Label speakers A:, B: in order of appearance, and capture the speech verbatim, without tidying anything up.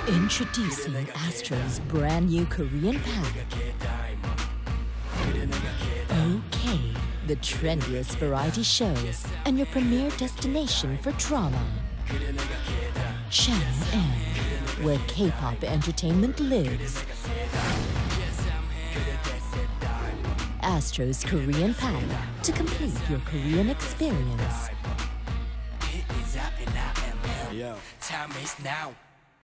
A: Introducing Astro's brand new Korean pack. OK, the trendiest variety shows and your premier destination for drama. Channel M, where K-pop entertainment lives. Astro's Korean pack to complete your Korean experience.
B: Time is now.